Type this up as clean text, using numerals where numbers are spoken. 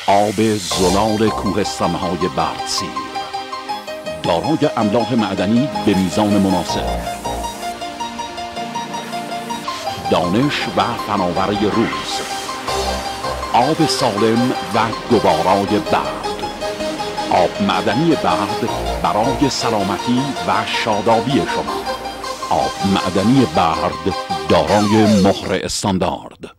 آب زلال کوهستان‌های بردسیر، دارای املاح معدنی به میزان مناسب، دانش و فناوری روز، آب سالم و گوارای برد. آب معدنی برد برای سلامتی و شادابی شما. آب معدنی برد دارای مهر استاندارد.